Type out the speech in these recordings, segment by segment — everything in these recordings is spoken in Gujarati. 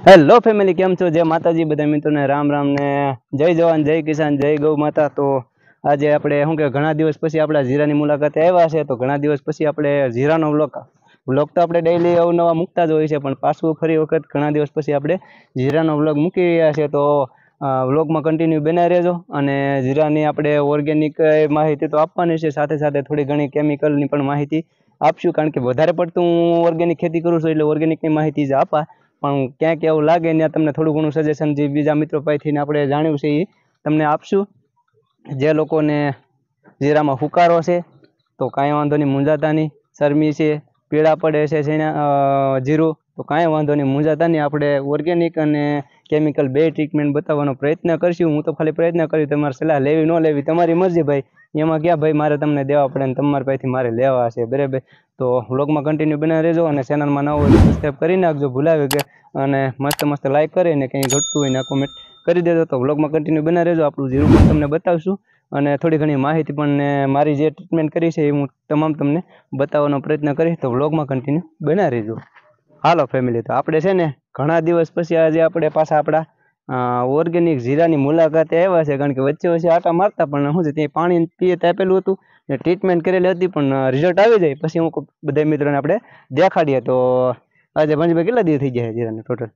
હેલો ફેમિલી, કેમ છો? જય માતાજી બધા મિત્રોને રામ રામ ને જય જવાન જય કિસાન જય ગૌ માતા। તો આજે આપણે શું કે ઘણા દિવસ પછી આપણા જીરાની મુલાકાતે આવ્યા છે। તો ઘણા દિવસ પછી આપણે જીરાનો વ્લોગ તો આપણે ડેઈલી અવનવા મૂકતા જ હોય છે, પણ પાછું ફરી વખત ઘણા દિવસ પછી આપણે જીરાનો વ્લોગ મૂકી રહ્યા છે। તો વ્લોગમાં કન્ટિન્યુ બનાવી રહેજો અને જીરાની આપણે ઓર્ગેનિક માહિતી તો આપવાની છે, સાથે સાથે થોડી ઘણી કેમિકલની પણ માહિતી આપશું, કારણ કે વધારે પડતું હું ઓર્ગેનિક ખેતી કરું છું એટલે ઓર્ગેનિકની માહિતી જ આપા, પણ ક્યાંક એવું લાગે ત્યાં તમને થોડું ઘણું સજેશન જે બીજા મિત્રો પાસેથી આપણે જાણ્યું છે એ તમને આપશું। જે લોકોને જીરામાં ફુકારો છે તો કાંઈ વાંધો નહીં, મૂંઝાતા નહીં। શરમી છે, પીળા પડે છે જીરું, તો કાંઈ વાંધો નહીં, મૂંઝાતા નહીં। આપણે ઓર્ગેનિક અને કેમિકલ બે ટ્રીટમેન્ટ બતાવવાનો પ્રયત્ન કરશું। હું તો ખાલી પ્રયત્ન કર્યું, તમારે સલાહ લેવી ન લેવી તમારી મરજી ભાઈ, એમાં ક્યાં ભાઈ મારે તમને દેવા પડે ને તમારા પાસેથી મારે લેવા છે, બરાબર। તો વ્લોગમાં કન્ટિન્યુ બનાવી રહેજો અને ચેનલમાં નવો હોય તો સબસ્ક્રાઈબ કરી નાખજો, ભૂલાવે કે, અને મસ્ત લાઈક કરીને કંઈ ઘટતું હોય ને કોમેન્ટ કરી દેજો। તો વ્લોગમાં કન્ટિન્યુ બનાવી રહેજો, આપણું જીરું પણ તમને બતાવશું અને થોડી ઘણી માહિતી પણ મારી જે ટ્રીટમેન્ટ કરી છે એ હું તમામ તમને બતાવવાનો પ્રયત્ન કરીશ। તો વ્લોગમાં કન્ટિન્યુ બનાવી રહેજો। હાલો ફેમિલી, તો આપણે છે ને ઘણા દિવસ પછી આજે આપણે પાછા આપણા ઓર્ગેનિક જીરાની મુલાકાતે આવ્યા છે, કારણ કે વચ્ચે આટા મારતા પણ શું છે ત્યાં પાણી પીએ આપેલું હતું ને ટ્રીટમેન્ટ કરેલી હતી, પણ રિઝલ્ટ આવી જાય પછી હું બધા મિત્રોને આપણે દેખાડીએ। તો આજે ભાઈ કેટલા દિવસ થઈ ગયા જીરાને ટોટલ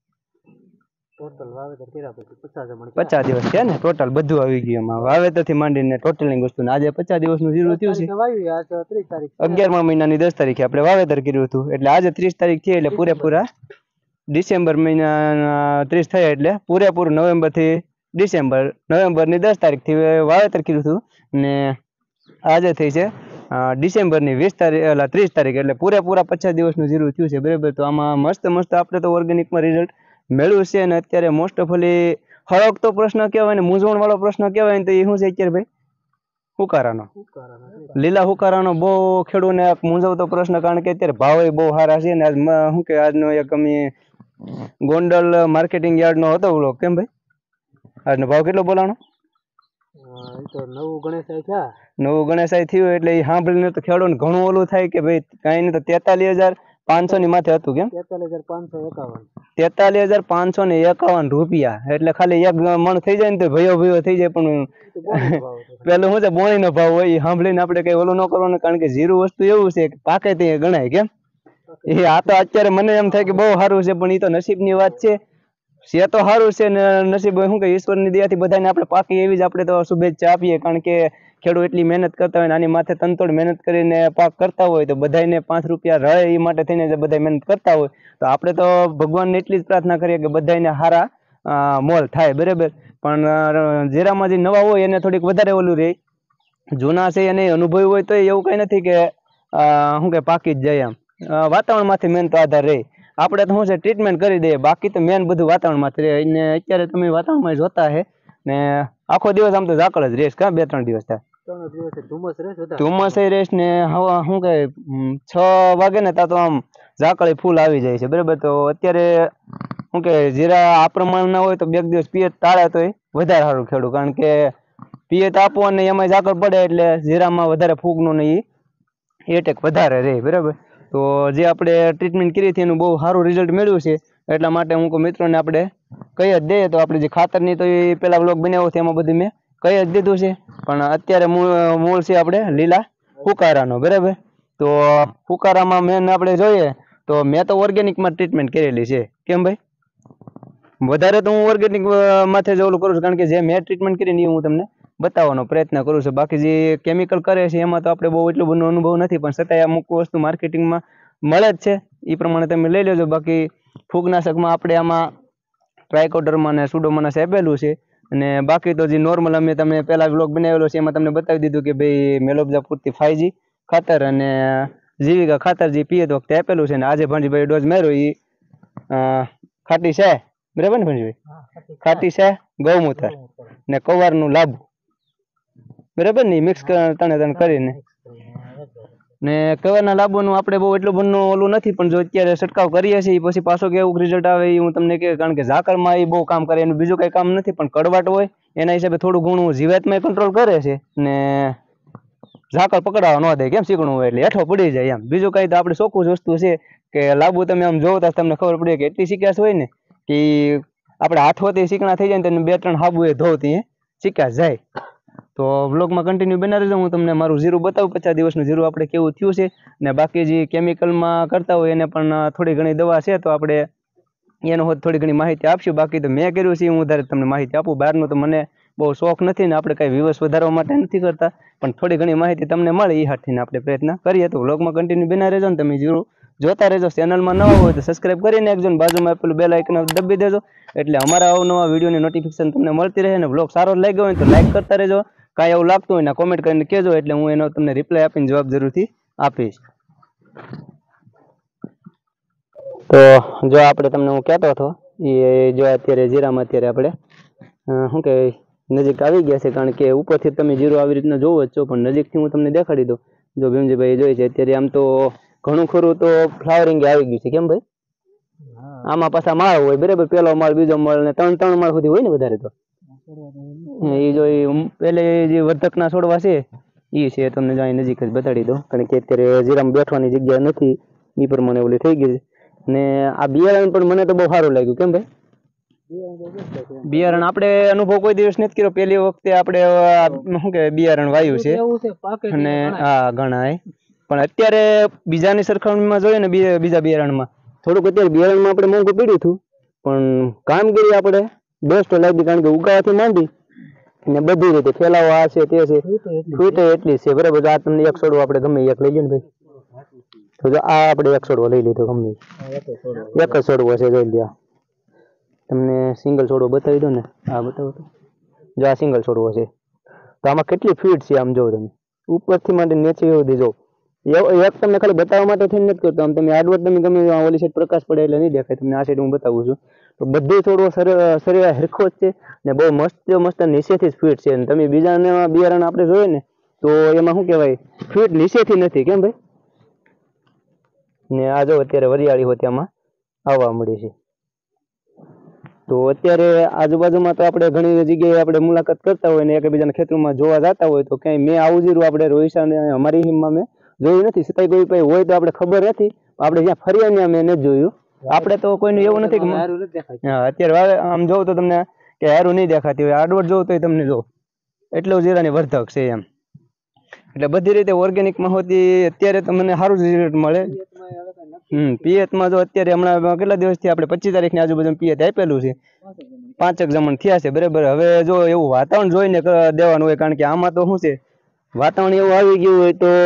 વાવેતર કર્યા પછી 50 દિવસ થયા ને ટોટલ, બધું આવી ગયું એમાં વાવેતર થી માંડીને ટોટલિંગ વસ્તુ ને આજે 50 દિવસનું જીરું થયું છે। 11મા મહિનાની 10 તારીખે આપણે વાવેતર કર્યું હતું, એટલે આજે 30 તારીખ થઈ એટલે પૂરેપૂરા ડિસેમ્બર મહિનાના 30 થયા એટલે પૂરેપૂરું નવેમ્બર થી નવેમ્બરની 10 તારીખથી વાવેતર કર્યું હતું ને આજે થઈ છે ડિસેમ્બરની 20 તારીખ 30 તારીખ, એટલે પૂરેપૂરા 50 દિવસનું જીરું થયું છે, બરાબર। તો આમાં મસ્ત આપણે તો ઓર્ગેનિકમાં રિઝલ્ટ મેળવ્યું છે અને અત્યારે મોસ્ટ ઓફ ઓલી હળકતો પ્રશ્ન કહેવાય ને મૂંઝવણ વાળો પ્રશ્ન કહેવાય ને તો એ શું છે અત્યારે ભાઈ? હુકારાનો, લીલા હુકારાનો બહુ ખેડૂતને મૂંઝવતો પ્રશ્ન, કારણ કે અત્યારે ભાવ બહુ સારા છે ને આજ શું કે આજનો એક અમે ગોંડલ માર્કેટિંગ યાર્ડનો હતો વ્લોગ, કેમ ભાઈ આજનો ભાવ કેટલો બોલાણો? નવું ગણેશાઈ થયું એટલે એ સાંભળીને તો ખેડૂત ઘણું ઓલું થાય કે ભાઈ કાંઈ નહીં તો 43,500 ની માથે હતું, કેમ 43,551 રૂપિયા, એટલે ખાલી એક મણ થઈ જાય ને તો ભયો થઈ જાય, પણ પેલું શું છે બોણીનો ભાવ હોય એ સાંભળીને આપણે કઈ ઓલું ન કરવાનું, કારણ કે જીરું વસ્તુ એવું છે કે પાકે તે ગણાય, કેમ એ આ તો અત્યારે મને એમ થાય કે બહુ સારું છે, પણ એ તો નસીબની વાત છે તો સારું છે ને નસીબ શું કે ઈશ્વરની દયાથી બધાને આપણે પાકી એવી જ આપણે તો શુભેચ્છા આપીએ, કારણ કે ખેડૂત એટલી મહેનત કરતા હોય ને આની માથે તનતોડ મહેનત કરીને પાક કરતા હોય તો બધાને 5 રૂપિયા રહે એ માટે થઈને બધા મહેનત કરતા હોય, તો આપણે તો ભગવાનને એટલી જ પ્રાર્થના કરીએ કે બધાને સારા મોલ થાય, બરાબર। પણ જીરામાં જે નવા હોય એને થોડીક વધારે ઓલું રહે, જૂના છે એને અનુભવી હોય તો એવું કઈ નથી કે શું કે પાકી જ જાય, એમ વાતાવરણમાંથી મેન તો આધાર રહે। આપણે તો શું છે ટ્રીટમેન્ટ કરી દઈએ, બાકી તો મેન બધું વાતાવરણમાંથી રહે, અને અત્યારે તમે વાતાવરણમાં જોતા હે ને આખો દિવસ આમ તો ઝાકળ જ રહેશ, કા 2-3 દિવસ થાય ધુમ્મસ રહેશ ને હવા શું કે 6 વાગે ને ત્યાં તો આમ ઝાકળી ફૂલ આવી જાય છે, બરાબર। તો અત્યારે શું કે જીરા આ પ્રમાણના હોય તો 2 દિવસ પિયત ટાળે તો વધારે સારું ખેડૂત, કારણ કે પિયત આપો અને એમાં ઝાકળ પડે એટલે જીરામાં વધારે ફૂગનું ને એ એટેક વધારે રહે, બરાબર। તો જે આપણે ટ્રીટમેન્ટ કરી હતી એનું બહુ સારું રિઝલ્ટ મેળવ્યું છે, એટલા માટે હું કોઈ મિત્રોને આપણે કહી જ દઈએ। તો આપણે જે ખાતરની તો એ પેલા વ્લોગ બનાવ્યો છે એમાં બધું મેં કહી જ દીધું છે, પણ અત્યારે મૂળ છે આપણે લીલા ફુકારાનો, બરાબર। તો ફુકારામાં મેન આપણે જોઈએ તો મેં તો ઓર્ગેનિકમાં ટ્રીટમેન્ટ કરેલી છે, કેમ ભાઈ વધારે તો હું ઓર્ગેનિક માથે જ ઓલું કરું છું, કારણ કે જે મેં ટ્રીટમેન્ટ કરીને એ હું તમને બતાવવાનો પ્રયત્ન કરું છું, બાકી જે કેમિકલ કરે છે એમાં તો આપણે બહુ એટલો બધો અનુભવ નથી, પણ છતાંય અમુક વસ્તુ માર્કેટિંગમાં મળે જ છે એ પ્રમાણે તમે લઈ લેજો। બાકી ફૂગનાશકમાં આપણે આમાં ટ્રાયકોડર્મા અને સુડોમોનાસ આપેલું છે, અને બાકી તો જે નોર્મલ અમે તમે પહેલા વ્લોગ બનાવેલો છે એમાં તમને બતાવી દીધું કે ભાઈ મેલોબ્જા પૂરતી 5G ખાતર અને જીવિકા ખાતર જે પિયત વખતે આપેલું છે, ને આજે ભાંજીભાઈ ડોઝ માર્યો એ ખાટી છે, બરાબર ને ભાંજીભાઈ? ખાટી છે ગૌમૂત્ર ને કવારનું લાભ, બરાબર ને મિક્સ તણે કરીને ને કવારના લાભોનું આપણે બહુ એટલું બધું ઓલું નથી, પણ જો અત્યારે છંટકાવ કરીએ છીએ પછી પાછો કેવું રિઝલ્ટ આવે એ હું તમને કહે, કારણ કે ઝાકળમાં એ બહુ કામ કરે, એનું બીજું કંઈ કામ નથી, પણ કડવાટ હોય એના હિસાબે થોડું ઘણું જીવાતમાં કંટ્રોલ કરે છે ને ઝાકળ પકડાવા ન દે, કેમ શીકણું હોય એટલે હેઠો પડી જાય એમ, બીજું કંઈ તો આપણે ચોખ્ખું જ વસ્તુ છે કે લાંબુ તમે આમ જોવો તો તમને ખબર પડે કે એટલી શીખ્યાશ હોય ને કે આપણે હાથોથી શીકણા થઈ જાય ને 2-3 હાબુ એ ધોવતી શીખ્યા જાય. તો વ્લોગમાં કન્ટિન્યુ બના રહેજો. હું તમને મારું જીરું બતાવું 50 દિવસનું જીરું આપણે કેવું થયું છે. ને બાકી જે કેમિકલમાં કરતા હોય એને પણ થોડી ઘણી દવા છે તો આપણે એનો થોડી ઘણી માહિતી આપશું. બાકી તો મેં કર્યું છે હું વધારે તમને માહિતી આપું. બહારનું તો મને બહુ શોખ નથી ને આપણે કાંઈ વ્યૂઅર્સ વધારવા માટે નથી કરતા, પણ થોડી ઘણી માહિતી તમને મળે એ હાથથી આપણે પ્રયત્ન કરીએ. તો વ્લોગમાં કન્ટિન્યુ બના રહેજો ને તમે જીરું જોતા રહેજો. ચેનલમાં નવા હોય તો સબસ્ક્રાઇબ કરી નાખજો ને બાજુમાં આપેલું બેલ આઇકન દબાવી દેજો એટલે અમારા અવનવા વિડીયોની નોટિફિકેશન તમને મળતી રહે. ને વ્લોગ સારો લાગ્યો હોય તો લાઈક કરતા રહેજો. કાંઈ એવું લાગતું હોય ને કોમેન્ટ કરીને કહેજો એટલે હું એનો તમને રિપ્લાય આપીને જવાબ જરૂરથી આપીશ. તો જો આપણે તમને હું કહેતો હતો એ જો અત્યારે જીરામાં અત્યારે આપણે શું કહેવાય નજીક આવી ગયા છે, કારણ કે ઉપરથી તમે જીરું આવી રીતના જોવો જ છો, પણ નજીકથી હું તમને દેખાડી દઉં. જો ભીમજીભાઈ જોઈ છે અત્યારે આમ તો ઘણું ખરું તો ફ્લાવરિંગ આવી ગયું છે. કેમ ભાઈ? આમાં પાછા માળ હોય બરાબર, પેલો માળ બીજો માળ ને 3 માળ સુધી હોય ને વધારે તો. એ જો પેલે જે વર્ધકના છોડવા છે એ છે, તમને જો અહીં નજીક જ બતાડી દો, કારણ કે અત્યારે જીરામાં બેઠવાની જગ્યા નથી એ પ્રમાણે ઓલી થઈ ગઈ છે. ને આ બિયારણ પણ મને તો બહુ સારું લાગ્યું. કેમ ભાઈ? બિયારણ આપણે અનુભવ કોઈ દિવસ નથી કર્યો, પહેલી વખતે આપણે શું કે બિયારણ વાયું છે. અને હા ઘણા પણ અત્યારે બીજાની સરખામણીમાં જોઈએ ને બીજા બિયારણમાં થોડુંક અત્યારે બિયારણમાં આપણે મોંઘું પડ્યું હતું, પણ કામગીરી આપણે બેસ્ટ લાગી, કારણ કે ઉગાવાથી માંડી ને બધી રીતે ફેલાવો આ છે તે છે, ફૂટે એટલી છે બરાબર. આ તમને એક છોડવો આપણે ગમે એક લઈ લઈએ ને ભાઈ, તો જો આ આપણે એક છોડવો લઈ લીધો, ગમે એક જ છોડવો છે. જોઈ લ્યો તમને સિંગલ છોડવો બતાવી દો ને, આ બતાવો તો. જો આ સિંગલ છોડવો છે તો આમાં કેટલી ફીટ છે આમ જો તમે ઉપરથી માટે નીચે સુધી જો. એક તમને ખાલી બતાવવા માટે થઈને નથી કરતો, આમ તમે આડવટ તમે ગમે ઓલી સાઈડ પ્રકાશ પડે એટલે નહીં દેખાય તમને, આ સાઈડ હું બતાવું છું. તો બધી છોડવો શરીર હરખો જ છે ને બહુ મસ્ત નીચેથી જ ફીટ છે. તમે બીજાના બિયારણ આપણે જોઈએ ને તો એમાં શું કહેવાય ફીટ નીચેથી નથી. કેમ ભાઈ? ને આ જો અત્યારે વરિયાળી હોય તેમાં આવવા મળી છે. તો અત્યારે આજુબાજુમાં તો આપણે ઘણી જગ્યાએ આપણે મુલાકાત કરતા હોય ને એકબીજાના ખેતરોમાં જોવા જતા હોય તો ક્યાંય મેં આવું જીરું આપણે રોહિસાને અમારી હિમમાં મેં જોયું નથી. છતાંય કોઈ ભાઈ હોય તો આપણે ખબર નથી, આપણે જ્યાં ફર્યા ત્યાં મેં નથી જોયું. આપણે તો કોઈને એવું નથી કે હા અત્યારે આમ જોઉં તો તમને કે હારું નહીં દેખાતી હોય, આડવટ જોઉં તો તમને જો એટલું જીરાની વર્ધક છે એમ. એટલે બધી રીતે ઓર્ગેનિકમાં હોતી અત્યારે તો મને સારું રિઝલ્ટ મળે. પિયતમાં જો અત્યારે હમણાં કેટલા દિવસથી આપણે 25 તારીખની આજુબાજુ પિયત આપેલું છે, 5 જમણ થયા છે બરાબર. હવે જો એવું વાતાવરણ જોઈને દેવાનું હોય, કારણ કે આમાં તો શું છે વાતાવરણ એવું આવી ગયું હોય તો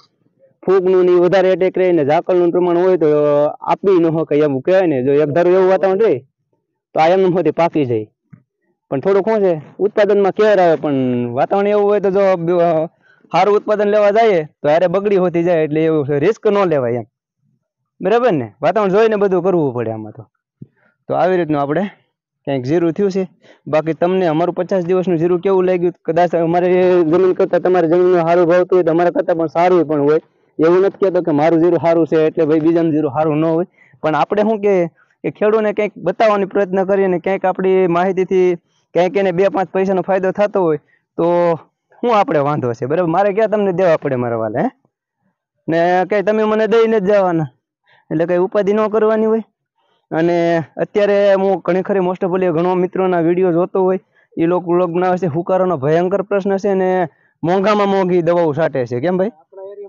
ફૂગનું ની વધારે એટેક રહે ને ઝાકળનું પ્રમાણ હોય તો આપી ન હોય એમ કહેવાય ને. જો એક ધારું એવું વાતાવરણ રહે તો આ એમ હોતી પાકી જાય, પણ થોડુંક શું છે ઉત્પાદનમાં કેર આવે. પણ વાતાવરણ એવું હોય તો જો સારું ઉત્પાદન લેવા જાય તો અરે બગડી હોતી જાય, એટલે એવું રિસ્ક ન લેવાય એમ બરાબર ને. વાતાવરણ જોઈને બધું કરવું પડે આમાં તો આવી રીતનું આપણે કંઈક જીરું થયું છે. બાકી તમને અમારું 50 દિવસનું જીરું કેવું લાગ્યું? કદાચ અમારે જમીન કરતાં તમારે જમીનમાં સારું ભાવતું હોય તો અમારા કરતાં પણ સારું પણ હોય. એવું નથી કહેતો કે મારું જીરું સારું છે એટલે ભાઈ બીજાનું જીરું સારું ન હોય, પણ આપણે શું કે ખેડૂતને કંઈક બતાવવાનો પ્રયત્ન કરીએ ને કંઈક આપણી માહિતીથી કંઈક એને 2-5 પૈસાનો ફાયદો થતો હોય તો શું આપણે વાંધો છે બરાબર. મારે ક્યાં તમને દેવા પડે મારા વાલે ને કંઈ તમે મને દઈને જ જવાના, એટલે કંઈ ઉપાધિ ન કરવાની હોય. અને અત્યારે હું ઘણી ખરી મોસ્ટ ઓફ ઘણો મિત્રોના વિડીયો જોતો હોય એ લોકો વ્લોગ બનાવે છે. હુકારોનો ભયંકર પ્રશ્ન છે ને મોંઘામાં મોંઘી દવાઓ છાંટે છે. કેમ ભાઈ?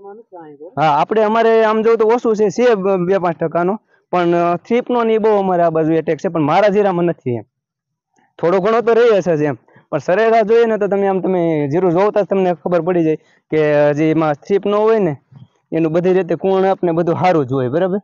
હા આપણે અમારે આમ જોવું તો ઓછું છે 2-5% પણ થ્રીપનો ને બહુ અમારે આ બાજુ એટેક છે, પણ મારા જીરામાં નથી એમ. થોડો ઘણો તો રહી હશે એમ, પણ સરેરાશ જોઈએ ને તો તમે જીરું જોતા તમને ખબર પડી જાય કે જે એમાં થ્રીપ ન હોય ને એનું બધી રીતે કોણ આપને બધું સારું જ હોય બરાબર.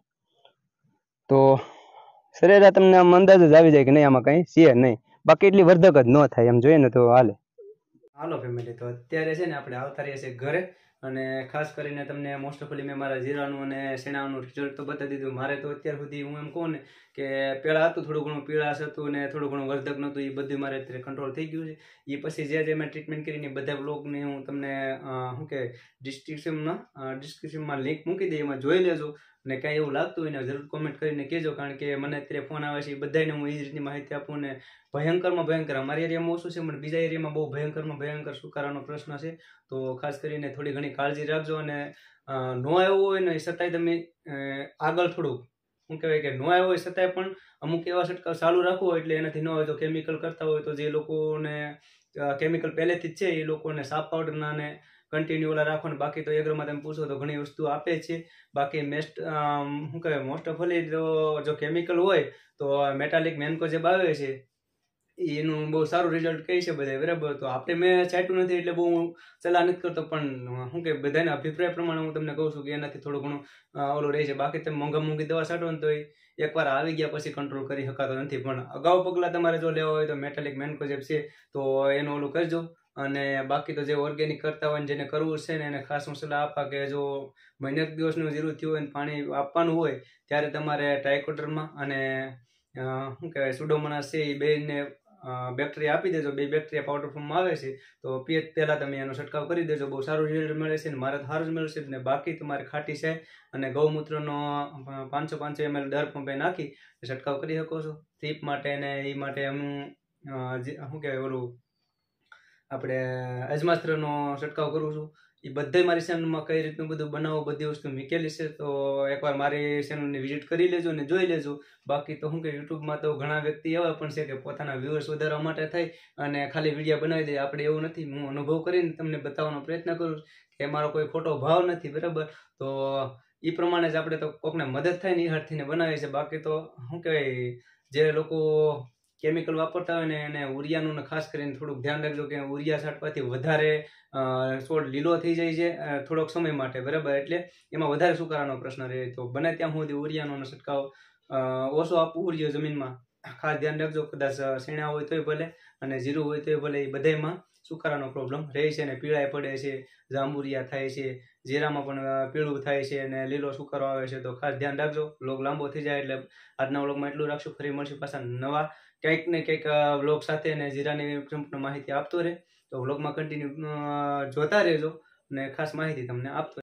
તો સરેરાશ તમને આમ અંદાજ જ આવી જાય કે નહીં આમાં કંઈ છે નહીં, બાકી એટલી વર્ધક જ ન થાય એમ જોઈએ ને તો હાલે. હાલો ફેમિલી, તો અત્યારે છે ને આપણે આવતા રહીએ છીએ ઘરે, અને ખાસ કરીને તમને મોસ્ટ ઓફલી મેં મારા જીરાનું અને શેણાનું રિઝલ્ટ તો બતાવી દીધું. મારે તો અત્યાર સુધી હું એમ કહું ને કે પહેલાં હતું થોડું ઘણું પીળાશ હતું ને થોડું ઘણું વર્ધક નહોતું, એ બધું મારે અત્યારે કંટ્રોલ થઈ ગયું છે. એ પછી જે મેં ટ્રીટમેન્ટ કરીને બધા બ્લોગને હું તમને શું કે ડિસ્ક્રિપ્શનમાં લિંક મૂકી દઈ, એમાં જોઈ લેજો. અને કાંઈ એવું લાગતું હોય ને જરૂર કોમેન્ટ કરીને કહેજો, કારણ કે મને અત્યારે ફોન આવે છે એ બધાને હું એ જ રીતની માહિતી આપું. ને ભયંકરમાં ભયંકર અમારી એરિયામાં ઓછું છે, પણ બીજા એરિયામાં બહુ ભયંકરમાં ભયંકર સુકારાનો પ્રશ્ન છે. તો ખાસ કરીને થોડી ઘણી કાળજી રાખજો, અને ન આવ્યું હોય ને એ છતાંય તમે આગળ થોડુંક શું કહેવાય કે ન આવ્યો હોય છતાંય પણ અમુક એવા છંટકાવ ચાલુ રાખવો એટલે એનાથી ન હોય તો કેમિકલ કરતા હોય તો જે લોકોને કેમિકલ પહેલેથી જ છે એ લોકોને સાપ પાવડરના ને કન્ટિન્યુ ઓલા રાખો ને બાકી તો એગ્રોમાં તમે પૂછો તો ઘણી વસ્તુ આપે છે બાકી શું કહેવાય મોસ્ટ ઓફ ઓલી જો કેમિકલ હોય તો મેટાલિક મેન્કોજેબ આવે છે એનું બહુ સારું રિઝલ્ટ કહે છે બધા બરાબર તો આપણે મેં છાંટ્યું નથી એટલે બહુ સલાહ નથી કરતો પણ શું કે બધાના અભિપ્રાય પ્રમાણે હું તમને કહું છું કે એનાથી થોડું ઘણું ઓલું રહે છે બાકી તમે મોંઘી દવા છાંટો ને તો એકવાર આવી ગયા પછી કંટ્રોલ કરી શકાતો નથી પણ અગાઉ પગલાં તમારે જો લેવા હોય તો મેટાલિક મેન્કોજેબ છે તો એનું ઓલું કરજો અને બાકી તો જે ઓર્ગેનિક કરતા હોય ને જેને કરવું છે ને એને ખાસ હું સલાહ આપવા કે જો મહિને દિવસનું જીરું થયું હોય ને પાણી આપવાનું હોય ત્યારે તમારે ટ્રાયકોડર્મા અને શું કહેવાય સુડોમોનાસ છે એ બેને બેક્ટેરિયા આપી દેજો 2 બેક્ટેરિયા પાવડર ફોર્મમાં આવે છે તો પીએચ પહેલા તમે એનો છંટકાવ કરી દેજો બહુ સારું રિઝલ્ટ મળે છે ને મારે સારું જ મળશે ને બાકી તમારે ખાટી છે અને ગૌમૂત્રનો 500 ml દર પંપે નાખી છંટકાવ કરી શકો છો થીપ માટે ને એ માટે શું કહેવાય ઓલું આપણે અજમાસ્ત્રનો છંટકાવ કરું છું એ બધે મારી ચેનલમાં કઈ રીતનું બધું બનાવો બધી વસ્તુ મૂકેલી છે તો એકવાર મારી ચેનલની વિઝિટ કરી લેજો ને જોઈ લેજો બાકી તો શું કે યુટ્યુબમાં તો ઘણા વ્યક્તિ એવા પણ છે કે પોતાના વ્યુઅર્સ વધારવા માટે થઈ અને ખાલી વિડીયો બનાવી દે આપણે એવું નથી હું અનુભવ કરીને તમને બતાવવાનો પ્રયત્ન કરું કે મારો કોઈ ખોટો ભાવ નથી બરાબર તો એ પ્રમાણે જ આપણે તો કોકને મદદ થાય ને એ હાથથીને બનાવીએ છીએ બાકી તો શું કહેવાય જે લોકો કેમિકલ વાપરતા હોય ને એને ઉરિયાનું ખાસ કરીને થોડુંક ધ્યાન રાખજો કે ઉરિયા છાંટવાથી વધારે છોડ લીલો થઈ જાય છે થોડોક સમય માટે બરાબર એટલે એમાં વધારે સુકારાનો પ્રશ્ન રહે તો બને ત્યાં સુધી ઉરિયાનો છંટકાવ ઓછો આપવું ઉરિયો જમીનમાં ખાસ ધ્યાન રાખજો કદાચ શેણા હોય તોય ભલે અને જીરું હોય તોય ભલે એ બધામાં સુકારાનો પ્રોબ્લેમ રહે છે ને પીળાઈ પડે છે જાંબુરિયા થાય છે જીરામાં પણ પીળું થાય છે અને લીલો સુકારો આવે છે તો ખાસ ધ્યાન રાખજો વ્લોગ લાંબો થઈ જાય એટલે આજના વ્લોગમાં એટલું રાખશું ફરી મળશું પાછા નવા કંઈક ને કંઈક વ્લોગ સાથે અને જીરાની સંપૂર્ણ માહિતી આપતો રહે તો વ્લોગમાં કન્ટિન્યુ જોતા રહેજો અને ખાસ માહિતી તમને આપતો